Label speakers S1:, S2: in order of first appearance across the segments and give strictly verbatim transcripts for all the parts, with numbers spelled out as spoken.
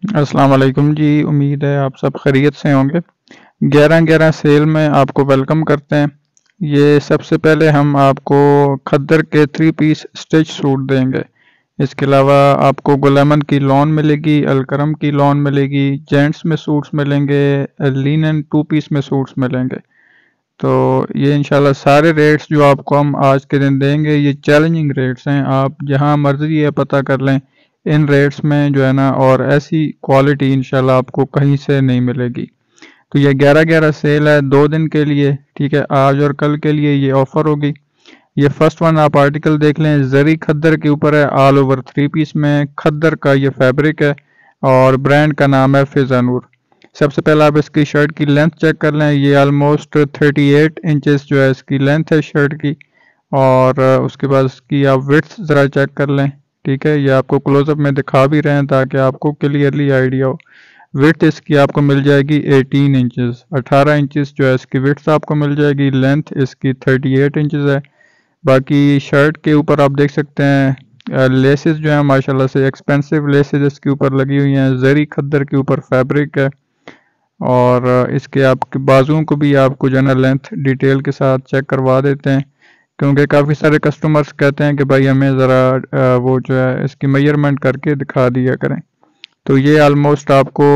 S1: अस्सलाम वालेकुम जी। उम्मीद है आप सब खैरियत से होंगे। ग्यारह ग्यारह सेल में आपको वेलकम करते हैं। ये सबसे पहले हम आपको खद्दर के थ्री पीस स्टिच सूट देंगे। इसके अलावा आपको गुलामन की लॉन मिलेगी, अलकरम की लॉन मिलेगी, जेंट्स में सूट्स मिलेंगे, लिनन टू पीस में सूट्स मिलेंगे। तो ये इंशाल्लाह सारे रेट्स जो आपको हम आज के दिन देंगे ये चैलेंजिंग रेट्स हैं। आप जहां मर्जी है पता कर लें इन रेट्स में जो है ना, और ऐसी क्वालिटी इंशाल्लाह आपको कहीं से नहीं मिलेगी। तो ये ग्यारह ग्यारह सेल है दो दिन के लिए, ठीक है। आज और कल के लिए ये ऑफर होगी। ये फर्स्ट वन आप आर्टिकल देख लें, जरी खद्दर के ऊपर है, ऑल ओवर थ्री पीस में खद्दर का ये फैब्रिक है और ब्रांड का नाम है फिजानूर। सबसे पहले आप इसकी शर्ट की लेंथ चेक कर लें। ये ऑलमोस्ट थर्टी एट इंचेस जो है इसकी लेंथ है शर्ट की। और उसके बाद इसकी आप विड्थ ज़रा चेक कर लें, ठीक है। ये आपको क्लोजअप में दिखा भी रहे हैं ताकि आपको क्लियरली आइडिया हो। विड्थ इसकी आपको मिल जाएगी एटीन इंचेस, अठारह इंचेस जो है इसकी विड्थ आपको मिल जाएगी। लेंथ इसकी थर्टी एट इंचेस है। बाकी शर्ट के ऊपर आप देख सकते हैं लेसेस जो है माशाल्लाह से एक्सपेंसिव लेसेस इसके ऊपर लगी हुई हैं। जरी खद्दर के ऊपर फैब्रिक है और इसके आपके बाजुओं को भी आपको जो है ना लेंथ डिटेल के साथ चेक करवा देते हैं, क्योंकि काफ़ी सारे कस्टमर्स कहते हैं कि भाई हमें ज़रा वो जो है इसकी मेजरमेंट करके दिखा दिया करें। तो ये ऑलमोस्ट आपको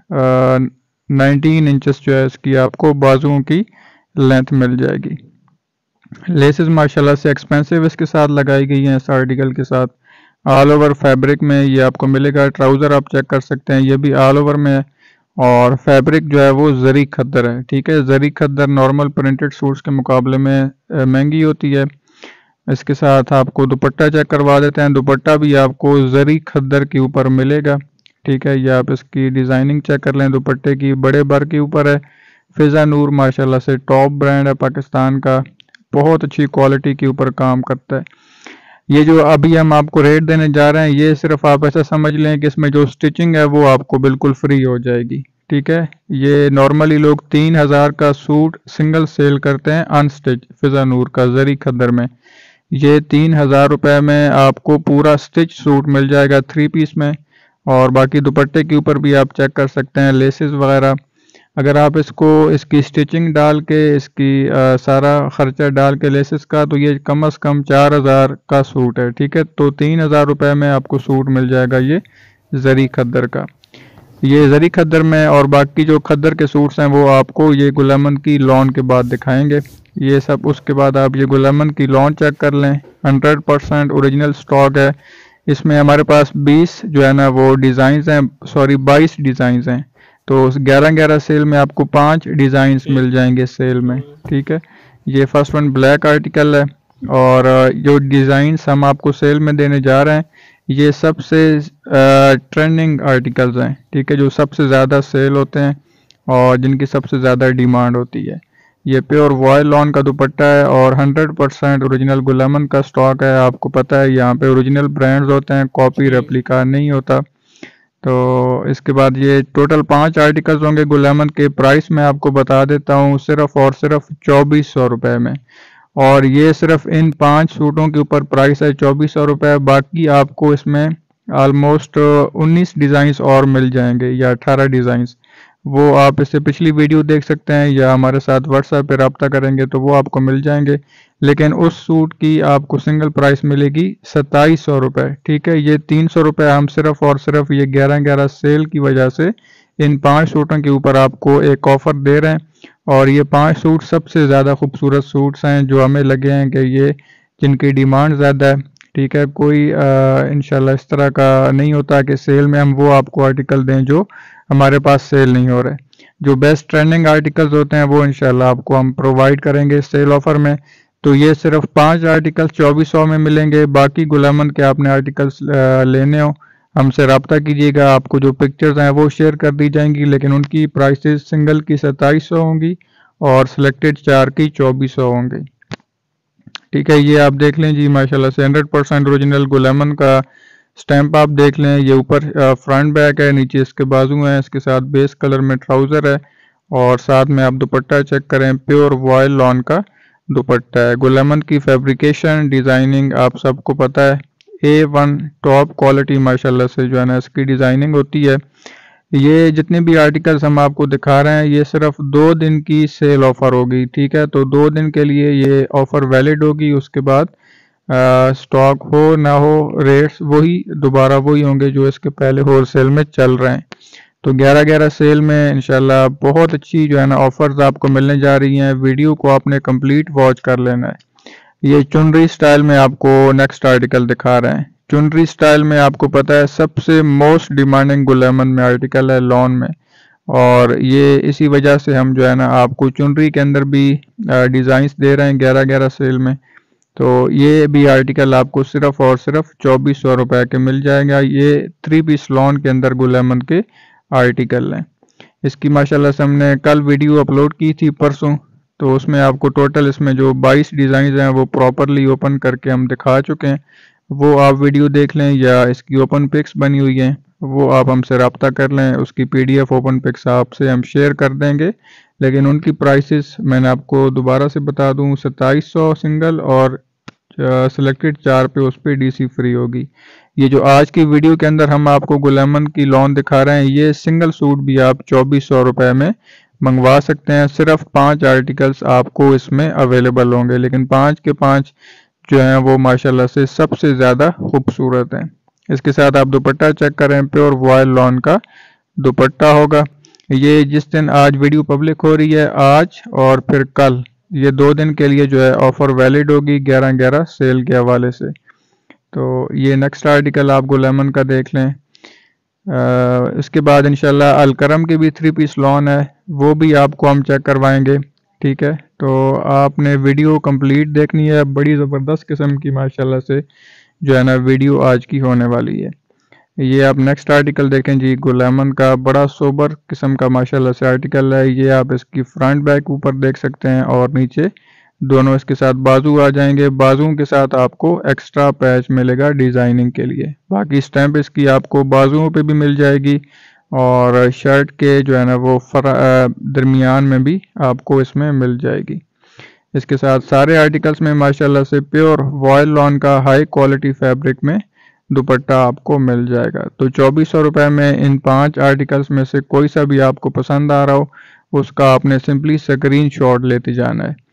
S1: नाइनटीन इंचेस जो है इसकी आपको बाजुओं की लेंथ मिल जाएगी। लेसेस माशाल्लाह से एक्सपेंसिव इसके साथ लगाई गई हैं इस आर्टिकल के साथ। ऑल ओवर फैब्रिक में ये आपको मिलेगा। ट्राउज़र आप चेक कर सकते हैं, ये भी ऑल ओवर में है और फैब्रिक जो है वो जरी खद्दर है, ठीक है। Zari khaddar normal printed suits के मुकाबले में महंगी होती है। इसके साथ आपको दुपट्टा चेक करवा देते हैं। दुपट्टा भी आपको जरी खद्दर के ऊपर मिलेगा, ठीक है। ये आप इसकी डिज़ाइनिंग चेक कर लें दुपट्टे की, बड़े बर के ऊपर है। फिजानूर माशाल्लाह से टॉप ब्रांड है पाकिस्तान का, बहुत अच्छी क्वालिटी के ऊपर काम करता है। ये जो अभी हम आपको रेट देने जा रहे हैं ये सिर्फ आप ऐसा समझ लें कि इसमें जो स्टिचिंग है वो आपको बिल्कुल फ्री हो जाएगी, ठीक है। ये नॉर्मली लोग तीन हज़ार का सूट सिंगल सेल करते हैं अनस्टिच फिजानूर का जरी खद्दर में। ये तीन हज़ार रुपये में आपको पूरा स्टिच सूट मिल जाएगा थ्री पीस में। और बाकी दुपट्टे के ऊपर भी आप चेक कर सकते हैं लेसेस वगैरह। अगर आप इसको इसकी स्टिचिंग डाल के इसकी आ, सारा खर्चा डाल के लेसेस का, तो ये कम से कम चार हज़ार का सूट है, ठीक है। तो तीन हज़ार रुपये में आपको सूट मिल जाएगा ये जरी खद्दर का। ये जरी खद्दर में और बाकी जो खद्दर के सूट्स हैं वो आपको ये गुलामन की लॉन के बाद दिखाएंगे ये सब। उसके बाद आप ये गुलामन की लॉन चेक कर लें, हंड्रेड परसेंट ओरिजिनल स्टॉक है। इसमें हमारे पास बीस जो है ना वो डिज़ाइंस हैं, सॉरी बाईस डिज़ाइंस हैं। तो ग्यारह ग्यारह सेल में आपको पांच डिज़ाइंस मिल जाएंगे सेल में, ठीक है। ये फर्स्ट वन ब्लैक आर्टिकल है और जो डिज़ाइंस हम आपको सेल में देने जा रहे हैं ये सबसे ट्रेंडिंग आर्टिकल्स हैं, ठीक है, जो सबसे ज़्यादा सेल होते हैं और जिनकी सबसे ज़्यादा डिमांड होती है। ये प्योर वॉयल लॉन का दुपट्टा है और हंड्रेड परसेंट ओरिजिनल गुलामन का स्टॉक है। आपको पता है यहाँ पे ओरिजिनल ब्रांड्स होते हैं, कॉपी रेप्लिका नहीं होता। तो इसके बाद ये टोटल पांच आर्टिकल्स होंगे गुलामन के। प्राइस मैं आपको बता देता हूँ सिर्फ और सिर्फ चौबीस सौ रुपये में। और ये सिर्फ इन पांच सूटों के ऊपर प्राइस है चौबीस सौ रुपये। बाकी आपको इसमें ऑलमोस्ट उन्नीस डिज़ाइंस और मिल जाएंगे या अठारह डिज़ाइंस। वो आप इससे पिछली वीडियो देख सकते हैं या हमारे साथ व्हाट्सएप पे रब्ता करेंगे तो वो आपको मिल जाएंगे। लेकिन उस सूट की आपको सिंगल प्राइस मिलेगी सत्ताईस सौ रुपये, ठीक है। ये तीन सौ रुपये हम सिर्फ और सिर्फ ये ग्यारह ग्यारह सेल की वजह से इन पांच सूटों के ऊपर आपको एक ऑफर दे रहे हैं। और ये पांच सूट सबसे ज़्यादा खूबसूरत सूट्स हैं जो हमें लगे हैं कि ये जिनकी डिमांड ज़्यादा है, ठीक है। कोई इंशाल्लाह इस तरह का नहीं होता कि सेल में हम वो आपको आर्टिकल दें जो हमारे पास सेल नहीं हो रहे। जो बेस्ट ट्रेंडिंग आर्टिकल्स होते हैं वो इंशाल्लाह आपको हम प्रोवाइड करेंगे सेल ऑफर में। तो ये सिर्फ पांच आर्टिकल्स चौबीस सौ में मिलेंगे। बाकी गुलामन के आपने आर्टिकल्स लेने हो हमसे रब्ता कीजिएगा, आपको जो पिक्चर्स हैं वो शेयर कर दी जाएंगी, लेकिन उनकी प्राइसेस सिंगल की सत्ताईस सौ होंगी और सिलेक्टेड चार की चौबीस सौ होंगी, ठीक है। ये आप देख लें जी माशाल्लाह से हंड्रेड परसेंट ओरिजिनल गुलामन का स्टैंप आप देख लें। ये ऊपर फ्रंट बैक है, नीचे इसके बाजू हैं, इसके साथ बेस कलर में ट्राउज़र है और साथ में आप दुपट्टा चेक करें, प्योर वॉयल लॉन का दुपट्टा है। गुलामन की फैब्रिकेशन डिज़ाइनिंग आप सबको पता है, ए वन टॉप क्वालिटी माशाल्लाह से जो है ना इसकी डिज़ाइनिंग होती है। ये जितने भी आर्टिकल्स हम आपको दिखा रहे हैं ये सिर्फ दो दिन की सेल ऑफर होगी, ठीक है। तो दो दिन के लिए ये ऑफर वैलिड होगी, उसके बाद स्टॉक हो ना हो रेट्स वही दोबारा वही होंगे जो इसके पहले होलसेल में चल रहे हैं। तो ग्यारह ग्यारह सेल में इंशाल्लाह बहुत अच्छी जो है ना ऑफर्स आपको मिलने जा रही हैं। वीडियो को आपने कंप्लीट वॉच कर लेना है। ये चुनरी स्टाइल में आपको नेक्स्ट आर्टिकल दिखा रहे हैं। चुनरी स्टाइल में आपको पता है सबसे मोस्ट डिमांडिंग गुलेमन में आर्टिकल है लॉन में, और ये इसी वजह से हम जो है ना आपको चुनरी के अंदर भी डिज़ाइंस दे रहे हैं ग्यारह ग्यारह सेल में। तो ये भी आर्टिकल आपको सिर्फ और सिर्फ चौबीस सौ रुपये के मिल जाएगा। ये थ्री पीस लॉन के अंदर गुलेमन के आर्टिकल हैं। इसकी माशाल्लाह से हमने कल वीडियो अपलोड की थी परसों, तो उसमें आपको टोटल इसमें जो बाईस डिज़ाइन हैं वो प्रॉपरली ओपन करके हम दिखा चुके हैं। वो आप वीडियो देख लें या इसकी ओपन पिक्स बनी हुई हैं वो आप हमसे रब्ता कर लें, उसकी पीडीएफ ओपन पिक्स आपसे हम शेयर कर देंगे। लेकिन उनकी प्राइसेस मैंने आपको दोबारा से बता दूं, सत्ताईस सौ सिंगल और सिलेक्टेड चार पे उस पर डीसी फ्री होगी। ये जो आज की वीडियो के अंदर हम आपको गुलेमन की लॉन दिखा रहे हैं ये सिंगल सूट भी आप चौबीस सौ रुपये में मंगवा सकते हैं। सिर्फ पांच आर्टिकल्स आपको इसमें अवेलेबल होंगे, लेकिन पांच के पांच जो हैं वो माशाल्लाह से सबसे ज़्यादा खूबसूरत हैं। इसके साथ आप दुपट्टा चेक करें, प्योर वॉयल लॉन का दुपट्टा होगा। ये जिस दिन आज वीडियो पब्लिक हो रही है आज और फिर कल, ये दो दिन के लिए जो है ऑफर वैलिड होगी ग्यारह ग्यारह सेल के हवाले से। तो ये नेक्स्ट आर्टिकल आप गुलेमन का देख लें। आ, इसके बाद इंशाल्लाह अलकरम की भी थ्री पीस लॉन है, वो भी आपको हम चेक करवाएंगे, ठीक है। तो आपने वीडियो कंप्लीट देखनी है, बड़ी ज़बरदस्त किस्म की माशाल्लाह से जो है ना वीडियो आज की होने वाली है। ये आप नेक्स्ट आर्टिकल देखें जी, गुलेमन का बड़ा सोबर किस्म का माशाल्लाह से आर्टिकल है। ये आप इसकी फ्रंट बैक ऊपर देख सकते हैं और नीचे दोनों इसके साथ बाजू आ जाएंगे। बाजुओं के साथ आपको एक्स्ट्रा पैच मिलेगा डिज़ाइनिंग के लिए। बाकी स्टैंप इसकी आपको बाजुओं पे भी मिल जाएगी और शर्ट के जो है ना वो दरमियान में भी आपको इसमें मिल जाएगी। इसके साथ सारे आर्टिकल्स में माशाल्लाह से प्योर वॉयल लॉन का हाई क्वालिटी फैब्रिक में दुपट्टा आपको मिल जाएगा। तो चौबीस सौ रुपये में इन पांच आर्टिकल्स में से कोई सा भी आपको पसंद आ रहा हो उसका आपने सिंपली स्क्रीन शॉट लेते जाना है।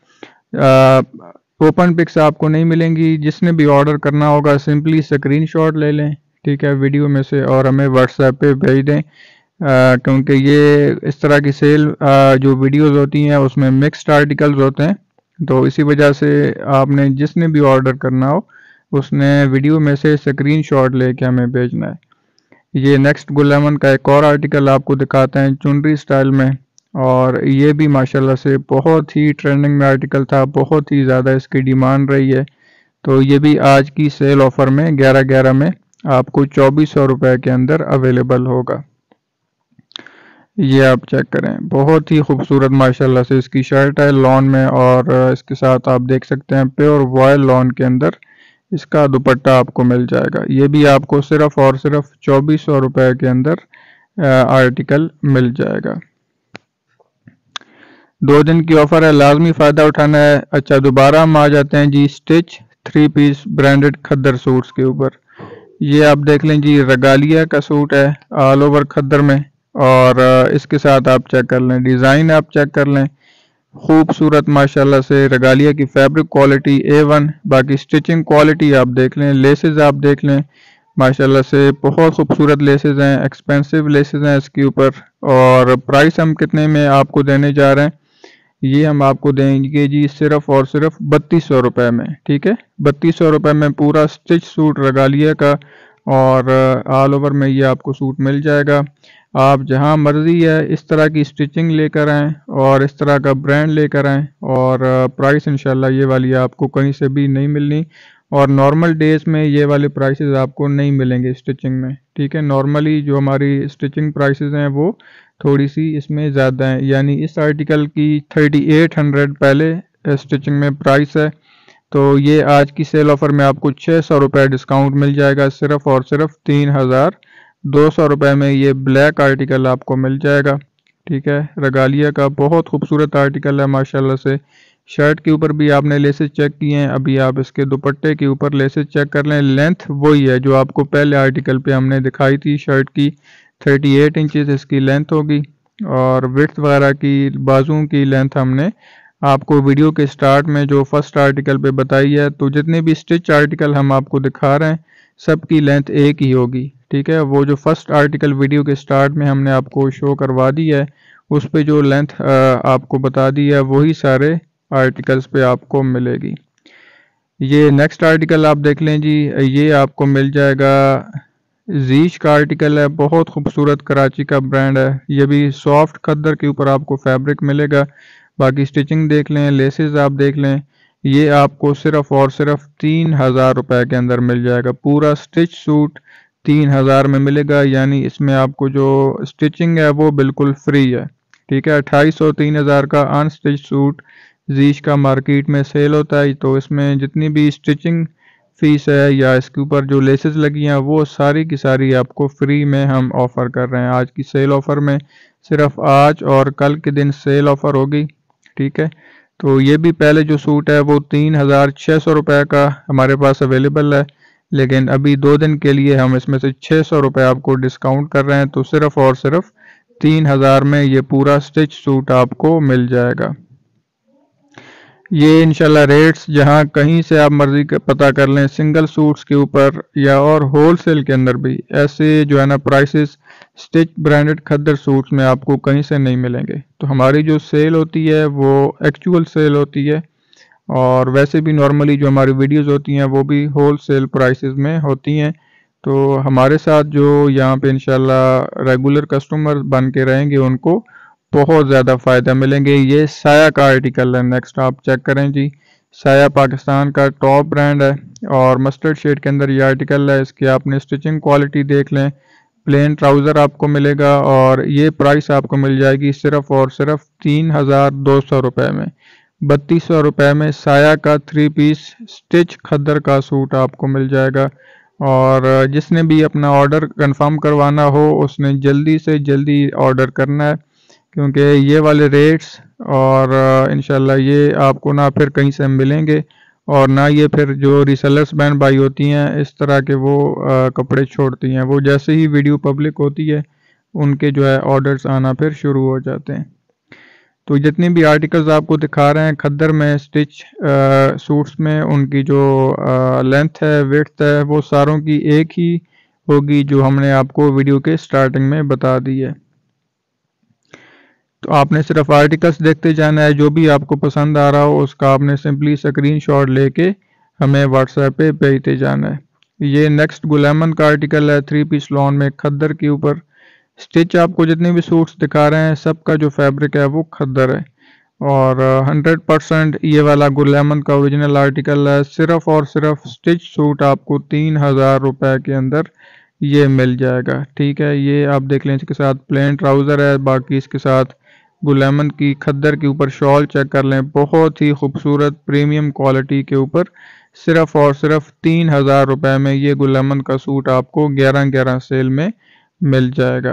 S1: ओपन पिक्स आपको नहीं मिलेंगी, जिसने भी ऑर्डर करना होगा सिंपली स्क्रीन शॉट ले लें, ठीक है, वीडियो में से, और हमें व्हाट्सएप पे भेज दें। क्योंकि ये इस तरह की सेल आ, जो वीडियोस होती हैं उसमें मिक्स्ड आर्टिकल्स होते हैं, तो इसी वजह से आपने जिसने भी ऑर्डर करना हो उसने वीडियो में से स्क्रीन शॉट लेके हमें भेजना है। ये नेक्स्ट गुलेमन का एक और आर्टिकल आपको दिखाते हैं चुनरी स्टाइल में, और ये भी माशाल्लाह से बहुत ही ट्रेंडिंग में आर्टिकल था, बहुत ही ज़्यादा इसकी डिमांड रही है। तो ये भी आज की सेल ऑफर में ग्यारह ग्यारह में आपको चौबीस सौ रुपये के अंदर अवेलेबल होगा। ये आप चेक करें, बहुत ही खूबसूरत माशाल्लाह से इसकी शर्ट है लॉन में, और इसके साथ आप देख सकते हैं प्योर वॉयल लॉन के अंदर इसका दुपट्टा आपको मिल जाएगा। ये भी आपको सिर्फ और सिर्फ चौबीस सौ रुपये के अंदर आर्टिकल मिल जाएगा। दो दिन की ऑफर है, लाजमी फ़ायदा उठाना है। अच्छा, दोबारा हम आ जाते हैं जी stitch three piece branded khaddar suits के ऊपर। ये आप देख लें जी, रगालिया का सूट है ऑल ओवर खद्दर में, और इसके साथ आप चेक कर लें डिज़ाइन, आप चेक कर लें खूबसूरत माशाल्लाह से रगालिया की फैब्रिक क्वालिटी ए वन। बाकी स्टिचिंग क्वालिटी आप देख लें, लेसेस आप देख लें माशाल्लाह से बहुत खूबसूरत लेसेस हैं, एक्सपेंसिव लेसेस हैं इसके ऊपर। और प्राइस हम कितने में आपको देने जा रहे हैं, ये हम आपको देंगे जी सिर्फ और सिर्फ बत्तीस सौ रुपये में, ठीक है। बत्तीस सौ रुपये में पूरा स्टिच सूट रगालिया का, और ऑल ओवर में ये आपको सूट मिल जाएगा। आप जहां मर्जी है इस तरह की स्टिचिंग लेकर आएँ और इस तरह का ब्रांड लेकर आएँ, और प्राइस इंशाल्लाह ये वाली आपको कहीं से भी नहीं मिलनी, और नॉर्मल डेज में ये वाले प्राइसेस आपको नहीं मिलेंगे स्टिचिंग में, ठीक है। नॉर्मली जो हमारी स्टिचिंग प्राइसेस हैं वो थोड़ी सी इसमें ज़्यादा है, यानी इस आर्टिकल की थर्टी एट हंड्रेड पहले स्टिचिंग में प्राइस है। तो ये आज की सेल ऑफर में आपको छः सौ रुपये डिस्काउंट मिल जाएगा, सिर्फ और सिर्फ तीन हज़ार दो सौ रुपये में ये ब्लैक आर्टिकल आपको मिल जाएगा, ठीक है। रगालिया का बहुत खूबसूरत आर्टिकल है माशाल्लाह से। शर्ट के ऊपर भी आपने लेसेस चेक किए हैं, अभी आप इसके दुपट्टे के ऊपर लेसेस चेक कर लें। लेंथ वही है जो आपको पहले आर्टिकल पे हमने दिखाई थी शर्ट की, थर्टी एट इंचज़ इसकी लेंथ होगी और विड्थ वगैरह की बाजुओं की लेंथ हमने आपको वीडियो के स्टार्ट में जो फर्स्ट आर्टिकल पे बताई है। तो जितने भी स्टिच आर्टिकल हम आपको दिखा रहे हैं सबकी लेंथ एक ही होगी, ठीक है। वो जो फर्स्ट आर्टिकल वीडियो के स्टार्ट में हमने आपको शो करवा दी है उस पे जो लेंथ आपको बता दी है वही सारे आर्टिकल्स पे आपको मिलेगी। ये नेक्स्ट आर्टिकल आप देख लें जी, ये आपको मिल जाएगा जीश का आर्टिकल है, बहुत खूबसूरत कराची का ब्रांड है। ये भी सॉफ्ट खद्दर के ऊपर आपको फैब्रिक मिलेगा। बाकी स्टिचिंग देख लें, लेसेस आप देख लें, ये आपको सिर्फ और सिर्फ तीन हज़ार रुपये के अंदर मिल जाएगा। पूरा स्टिच सूट तीन हज़ार में मिलेगा, यानी इसमें आपको जो स्टिचिंग है वो बिल्कुल फ्री है, ठीक है। अट्ठाईस सौ तीन हज़ार का अनस्टिच सूट जीश का मार्केट में सेल होता है। तो इसमें जितनी भी स्टिचिंग फीस है या इसके ऊपर जो लेसेस लगी हैं वो सारी की सारी आपको फ्री में हम ऑफ़र कर रहे हैं। आज की सेल ऑफ़र में सिर्फ आज और कल के दिन सेल ऑफ़र होगी, ठीक है। तो ये भी पहले जो सूट है वो तीन हज़ार छः सौ रुपये का हमारे पास अवेलेबल है, लेकिन अभी दो दिन के लिए हम इसमें से छः सौ रुपये आपको डिस्काउंट कर रहे हैं। तो सिर्फ और सिर्फ तीन हज़ार में ये पूरा स्टिच सूट आपको मिल जाएगा। ये इंशाल्लाह रेट्स जहां कहीं से आप मर्जी का पता कर लें सिंगल सूट्स के ऊपर या और होलसेल के अंदर भी ऐसे जो है ना prices stitch branded khaddar suits में आपको कहीं से नहीं मिलेंगे। तो हमारी जो सेल होती है वो एक्चुअल सेल होती है और वैसे भी नॉर्मली जो हमारी वीडियोस होती हैं वो भी होलसेल प्राइसेस में होती हैं। तो हमारे साथ जो यहाँ पे इंशाल्लाह रेगुलर कस्टमर बन के रहेंगे उनको बहुत ज़्यादा फ़ायदा मिलेंगे। ये साया का आर्टिकल है, नेक्स्ट आप चेक करें जी। साया पाकिस्तान का टॉप ब्रांड है और मस्टर्ड शेड के अंदर ये आर्टिकल है। इसकी आपने स्टिचिंग क्वालिटी देख लें, प्लेन ट्राउज़र आपको मिलेगा और ये प्राइस आपको मिल जाएगी सिर्फ और सिर्फ तीन हज़ार दो सौ रुपये में। बत्तीस सौ रुपये में साया का थ्री पीस स्टिच खद्दर का सूट आपको मिल जाएगा। और जिसने भी अपना ऑर्डर कंफर्म करवाना हो उसने जल्दी से जल्दी ऑर्डर करना है, क्योंकि ये वाले रेट्स और इंशाल्लाह ये आपको ना फिर कहीं से मिलेंगे और ना ये फिर जो रीसेलर्स बैंड बाई होती हैं इस तरह के वो आ, कपड़े छोड़ती हैं। वो जैसे ही वीडियो पब्लिक होती है उनके जो है ऑर्डर्स आना फिर शुरू हो जाते हैं। तो जितनी भी आर्टिकल्स आपको दिखा रहे हैं खद्दर में स्टिच सूट्स में, उनकी जो लेंथ है विड्थ है वो सारों की एक ही होगी जो हमने आपको वीडियो के स्टार्टिंग में बता दी है। तो आपने सिर्फ आर्टिकल्स देखते जाना है, जो भी आपको पसंद आ रहा हो उसका आपने सिंपली स्क्रीनशॉट लेके हमें व्हाट्सएप पे भेजते जाना है। ये नेक्स्ट गुलामन का आर्टिकल है, थ्री पीस लॉन में खद्दर के ऊपर स्टिच। आपको जितने भी सूट्स दिखा रहे हैं सबका जो फैब्रिक है वो खद्दर है और हंड्रेड परसेंट ये वाला गुलामन का ओरिजिनल आर्टिकल है। सिर्फ और सिर्फ स्टिच सूट आपको तीन हज़ार रुपये के अंदर ये मिल जाएगा, ठीक है। ये आप देख लें, इसके साथ प्लेन ट्राउज़र है, बाकी इसके साथ गुलामन की खद्दर के ऊपर शॉल चेक कर लें, बहुत ही खूबसूरत प्रीमियम क्वालिटी के ऊपर सिर्फ और सिर्फ तीन हज़ार रुपये में ये गुलामन का सूट आपको ग्यारह ग्यारह सेल में मिल जाएगा।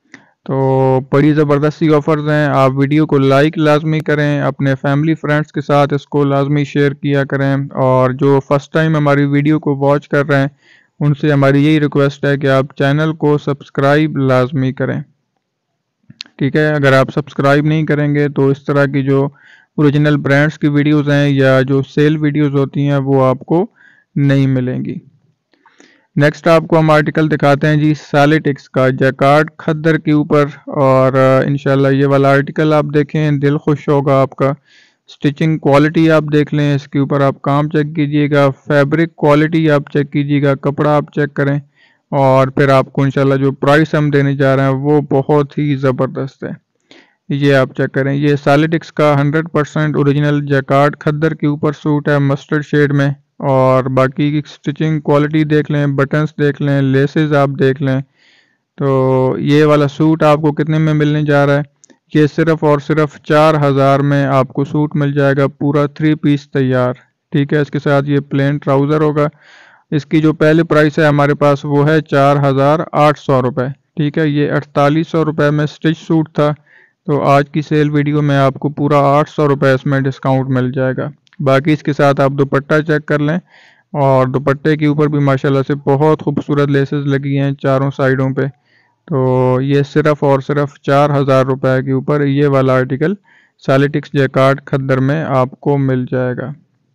S1: तो बड़ी ज़बरदस्ती ऑफ़र्स हैं। आप वीडियो को लाइक लाजमी करें, अपने फैमिली फ्रेंड्स के साथ इसको लाजमी शेयर किया करें और जो फ़र्स्ट टाइम हमारी वीडियो को वॉच कर रहे हैं उनसे हमारी यही रिक्वेस्ट है कि आप चैनल को सब्सक्राइब लाजमी करें, ठीक है। अगर आप सब्सक्राइब नहीं करेंगे तो इस तरह की जो ओरिजिनल ब्रांड्स की वीडियोस हैं या जो सेल वीडियोस होती हैं वो आपको नहीं मिलेंगी। नेक्स्ट आपको हम आर्टिकल दिखाते हैं जी सैलिटिक्स का जैकार्ड खद्दर के ऊपर और इंशाल्लाह ये वाला आर्टिकल आप देखें दिल खुश होगा आपका। स्टिचिंग क्वालिटी आप देख लें, इसके ऊपर आप काम चेक कीजिएगा, फैब्रिक क्वालिटी आप चेक कीजिएगा, कपड़ा आप चेक करें और फिर आपको इंशाल्लाह जो प्राइस हम देने जा रहे हैं वो बहुत ही ज़बरदस्त है। ये आप चेक करें, ये सैलिटिक्स का hundred percent original jacquard khaddar के ऊपर सूट है मस्टर्ड शेड में और बाकी की स्टिचिंग क्वालिटी देख लें, बटन्स देख लें, लेसेस आप देख लें। तो ये वाला सूट आपको कितने में मिलने जा रहा है? ये सिर्फ और सिर्फ चार हज़ार में आपको सूट मिल जाएगा, पूरा थ्री पीस तैयार, ठीक है। इसके साथ ये प्लेन ट्राउज़र होगा। इसकी जो पहले प्राइस है हमारे पास वो है चार हज़ार आठ सौ रुपये, ठीक है। ये अड़तालीस सौ रुपये में स्टिच सूट था, तो आज की सेल वीडियो में आपको पूरा आठ सौ रुपये इसमें डिस्काउंट मिल जाएगा। बाकी इसके साथ आप दुपट्टा चेक कर लें और दुपट्टे के ऊपर भी माशाल्लाह से बहुत खूबसूरत लेसेस लगी हैं चारों साइडों पे। तो ये सिर्फ और सिर्फ चार हज़ार रुपये के ऊपर ये वाला आर्टिकल सालिटिक्स जैकार्ड खद्दर में आपको मिल जाएगा।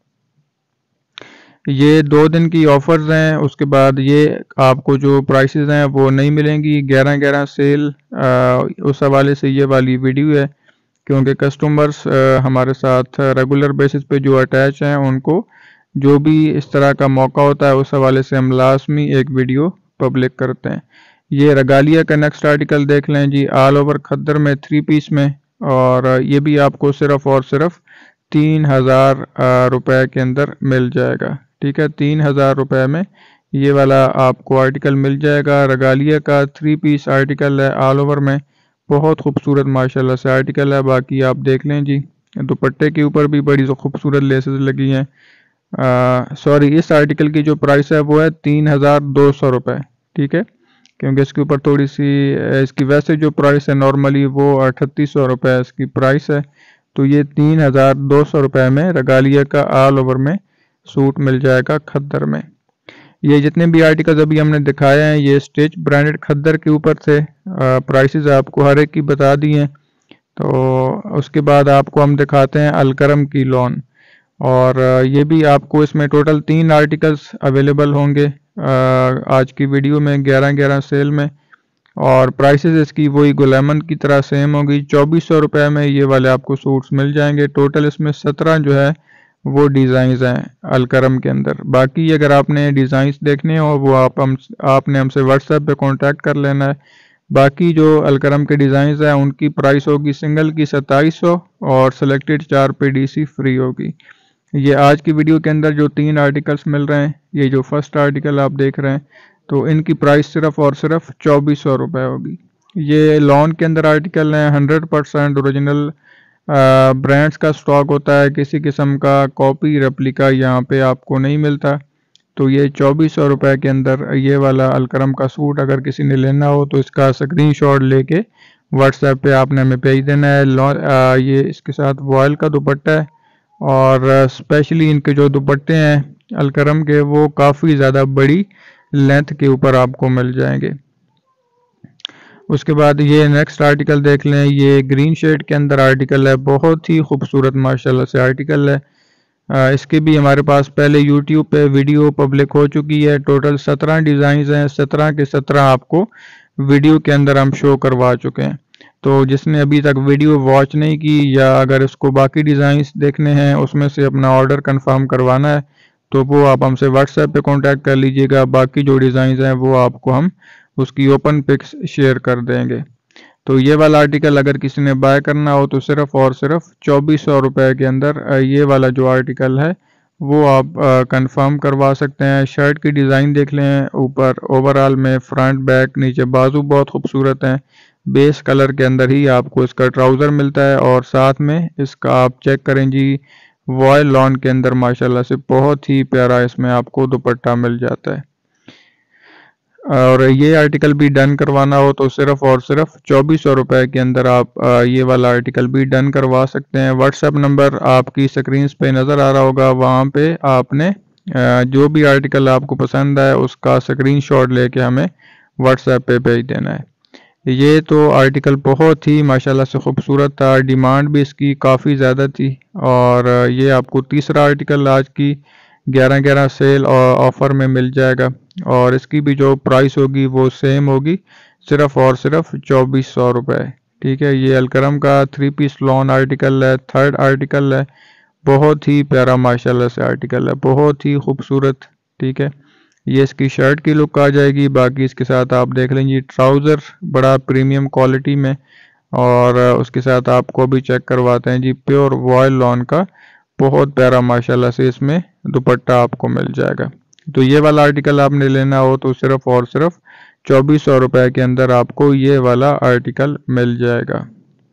S1: ये दो दिन की ऑफर्स हैं, उसके बाद ये आपको जो प्राइसेस हैं वो नहीं मिलेंगी। ग्यारह ग्यारह सेल आ, उस हवाले से ये वाली वीडियो है, क्योंकि कस्टमर्स हमारे साथ रेगुलर बेसिस पे जो अटैच हैं उनको जो भी इस तरह का मौका होता है उस हवाले से हम लाजमी एक वीडियो पब्लिक करते हैं। ये रगालिया का नेक्स्ट आर्टिकल देख लें जी, ऑल ओवर खद्दर में थ्री पीस में, और ये भी आपको सिर्फ और सिर्फ तीन हज़ार रुपये के अंदर मिल जाएगा। ठीक है, तीन हज़ार रुपये में ये वाला आपको आर्टिकल मिल जाएगा। रगालिया का थ्री पीस आर्टिकल है, ऑल ओवर में, बहुत खूबसूरत माशाल्लाह से आर्टिकल है। बाकी आप देख लें जी, दुपट्टे के ऊपर भी बड़ी खूबसूरत लेसेस लगी हैं। सॉरी, इस आर्टिकल की जो प्राइस है वो है तीन हज़ार दो सौ रुपये। ठीक है, क्योंकि इसके ऊपर थोड़ी सी इसकी वैसे जो प्राइस है नॉर्मली वो अठतीस सौ रुपये इसकी प्राइस है, तो ये तीन हज़ार दो सौ रुपये में रगालिया का ऑल ओवर में सूट मिल जाएगा खद्दर में। ये जितने भी आर्टिकल्स अभी हमने दिखाए हैं ये स्टिच ब्रांडेड खद्दर के ऊपर थे। प्राइसेस आपको हर एक की बता दी हैं। तो उसके बाद आपको हम दिखाते हैं अलकरम की लॉन, और ये भी आपको इसमें टोटल तीन आर्टिकल्स अवेलेबल होंगे आज की वीडियो में ग्यारह ग्यारह सेल में, और प्राइसेस इसकी वही गुलैमन की तरह सेम होगी। चौबीस सौ रुपये में ये वाले आपको सूट्स मिल जाएंगे। टोटल इसमें सत्रह जो है वो डिज़ाइंस हैं अलकरम के अंदर। बाकी अगर आपने डिज़ाइंस देखने हो वो आप हम आपने हमसे व्हाट्सएप पे कांटेक्ट कर लेना है। बाकी जो अलकरम के डिज़ाइंस हैं उनकी प्राइस होगी सिंगल की सत्ताईस सौ और सिलेक्टेड चार पे डीसी फ्री होगी। ये आज की वीडियो के अंदर जो तीन आर्टिकल्स मिल रहे हैं, ये जो फर्स्ट आर्टिकल आप देख रहे हैं, तो इनकी प्राइस सिर्फ और सिर्फ चौबीस सौ रुपये होगी। ये लॉन के अंदर आर्टिकल हैं, हंड्रेड परसेंट ओरिजिनल ब्रांड्स का स्टॉक होता है, किसी किस्म का कॉपी रेप्लिका यहाँ पे आपको नहीं मिलता। तो ये चौबीस सौ रुपये के अंदर ये वाला अलकरम का सूट अगर किसी ने लेना हो तो इसका स्क्रीनशॉट लेके व्हाट्सएप पे आपने हमें भेज देना है। आ, ये इसके साथ वॉयल का दुपट्टा है, और स्पेशली इनके जो दुपट्टे हैं अलकरम के वो काफ़ी ज़्यादा बड़ी लेंथ के ऊपर आपको मिल जाएंगे। उसके बाद ये नेक्स्ट आर्टिकल देख लें, ये ग्रीन शेड के अंदर आर्टिकल है, बहुत ही खूबसूरत माशाल्लाह से आर्टिकल है। आ, इसके भी हमारे पास पहले यूट्यूब पे वीडियो पब्लिक हो चुकी है। टोटल सत्रह डिज़ाइंस हैं, सत्रह के सत्रह आपको वीडियो के अंदर हम शो करवा चुके हैं। तो जिसने अभी तक वीडियो वॉच नहीं की या अगर इसको बाकी डिज़ाइंस देखने हैं उसमें से अपना ऑर्डर कंफर्म करवाना है तो वो आप हमसे व्हाट्सएप पे कांटेक्ट कर लीजिएगा। बाकी जो डिज़ाइंस हैं वो आपको हम उसकी ओपन पिक्स शेयर कर देंगे। तो ये वाला आर्टिकल अगर किसी ने बाय करना हो तो सिर्फ और सिर्फ चौबीस सौ रुपये के अंदर ये वाला जो आर्टिकल है वो आप कंफर्म करवा सकते हैं। शर्ट की डिज़ाइन देख लें, ऊपर ओवरऑल में फ्रंट बैक नीचे बाजू बहुत खूबसूरत हैं। बेस कलर के अंदर ही आपको इसका ट्राउज़र मिलता है, और साथ में इसका आप चेक करें जी वॉयल लॉन के अंदर माशाल्लाह से बहुत ही प्यारा इसमें आपको दुपट्टा मिल जाता है। और ये आर्टिकल भी डन करवाना हो तो सिर्फ और सिर्फ चौबीस सौ रुपये के अंदर आप ये वाला आर्टिकल भी डन करवा सकते हैं। व्हाट्सएप नंबर आपकी स्क्रीन पे नज़र आ रहा होगा, वहाँ पे आपने जो भी आर्टिकल आपको पसंद है उसका स्क्रीनशॉट लेके हमें व्हाट्सएप पे भेज देना है। ये तो आर्टिकल बहुत ही माशाल्लाह से खूबसूरत था, डिमांड भी इसकी काफ़ी ज़्यादा थी, और ये आपको तीसरा आर्टिकल आज की ग्यारह ग्यारह सेल और ऑफ़र में मिल जाएगा, और इसकी भी जो प्राइस होगी वो सेम होगी, सिर्फ और सिर्फ चौबीस सौ रुपये। ठीक है, ये अलकरम का थ्री पीस लॉन आर्टिकल है, थर्ड आर्टिकल है, बहुत ही प्यारा माशाल्लाह से आर्टिकल है, बहुत ही खूबसूरत। ठीक है, ये इसकी शर्ट की लुक आ जाएगी। बाकी इसके साथ आप देख लेंगे ट्राउज़र बड़ा प्रीमियम क्वालिटी में, और उसके साथ आपको भी चेक करवाते हैं जी प्योर वॉयल लॉन का बहुत प्यारा माशाल्लाह से इसमें दुपट्टा आपको मिल जाएगा। तो ये वाला आर्टिकल आपने लेना हो तो सिर्फ और सिर्फ चौबीस सौ रुपये के अंदर आपको ये वाला आर्टिकल मिल जाएगा।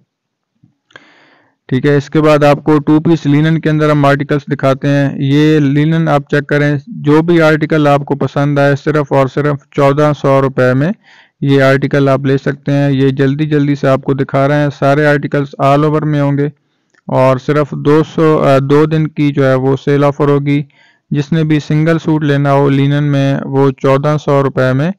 S1: ठीक है, इसके बाद आपको टू पीस लिनन के अंदर हम आर्टिकल्स दिखाते हैं। ये लिनन आप चेक करें, जो भी आर्टिकल आपको पसंद आए सिर्फ और सिर्फ चौदह सौ रुपये में ये आर्टिकल आप ले सकते हैं। ये जल्दी जल्दी से आपको दिखा रहे हैं, सारे आर्टिकल्स ऑल ओवर में होंगे, और सिर्फ दो सौ दो दिन की जो है वो सेल ऑफर होगी। जिसने भी सिंगल सूट लेना हो लिनन में वो चौदह सौ रुपये में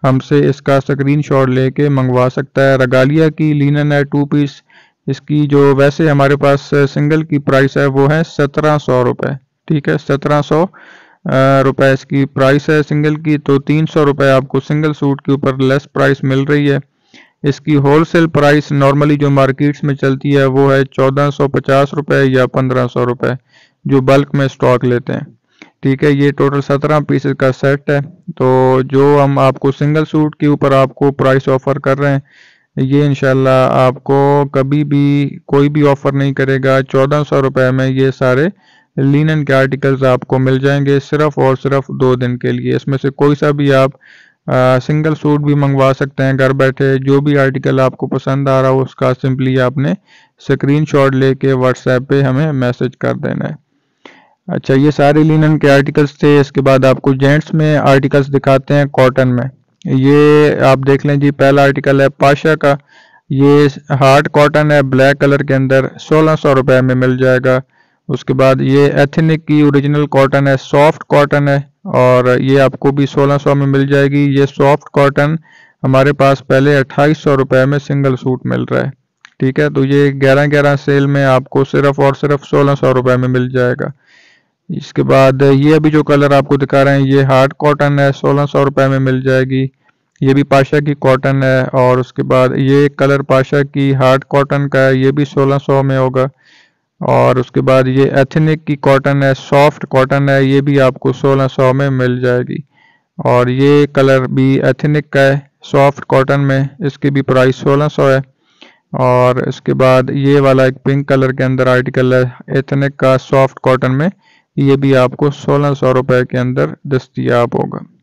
S1: हमसे इसका स्क्रीनशॉट लेके मंगवा सकता है। रगालिया की लिनन है टू पीस, इसकी जो वैसे हमारे पास सिंगल की प्राइस है वो है सत्रह सौ रुपये। ठीक है, सत्रह सौ रुपये इसकी प्राइस है सिंगल की, तो तीन सौ रुपये आपको सिंगल सूट के ऊपर लेस प्राइस मिल रही है। इसकी होलसेल प्राइस नॉर्मली जो मार्केट्स में चलती है वो है चौदह सौ पचास रुपये या पंद्रह सौ रुपये, जो बल्क में स्टॉक लेते हैं। ठीक है, ये टोटल सत्रह पीसेस का सेट है। तो जो हम आपको सिंगल सूट के ऊपर आपको प्राइस ऑफर कर रहे हैं, ये इंशाल्लाह आपको कभी भी कोई भी ऑफर नहीं करेगा। चौदह सौ रुपये में ये सारे लिनन के आर्टिकल्स आपको मिल जाएंगे सिर्फ और सिर्फ दो दिन के लिए। इसमें से कोई सा भी आप आ, सिंगल सूट भी मंगवा सकते हैं घर बैठे। जो भी आर्टिकल आपको पसंद आ रहा हो उसका सिंपली आपने स्क्रीनशॉट लेके व्हाट्सएप पे हमें मैसेज कर देना है। अच्छा, ये सारे लिनन के आर्टिकल्स थे। इसके बाद आपको जेंट्स में आर्टिकल्स दिखाते हैं कॉटन में। ये आप देख लें जी, पहला आर्टिकल है पाशा का। ये हार्ड कॉटन है ब्लैक कलर के अंदर, सोलह सौ रुपये में मिल जाएगा। उसके बाद ये एथनिक की ओरिजिनल कॉटन है, सॉफ्ट कॉटन है और ये आपको भी सोलह सौ में मिल जाएगी। ये सॉफ्ट कॉटन हमारे पास पहले अट्ठाईस सौ रुपये में सिंगल सूट मिल रहा है। ठीक है, तो ये ग्यारह ग्यारह सेल में आपको सिर्फ और सिर्फ सोलह सौ रुपये में मिल जाएगा। इसके बाद ये अभी जो कलर आपको दिखा रहे हैं ये हार्ड कॉटन है, सोलह सौ रुपये में मिल जाएगी। ये भी पाशा की कॉटन है। और उसके बाद ये कलर पाशा की हार्ड कॉटन का है, ये भी सोलह सौ में होगा। और उसके बाद ये एथनिक की कॉटन है, सॉफ्ट कॉटन है, ये भी आपको सोलह सौ में मिल जाएगी। और ये कलर भी एथनिक का है सॉफ्ट कॉटन में, इसकी भी प्राइस सोलह सौ है। और इसके बाद ये वाला एक पिंक कलर के अंदर आर्टिकल है एथनिक का सॉफ्ट कॉटन में, ये भी आपको सोलह सौ रुपये के अंदर दस्तयाब होगा।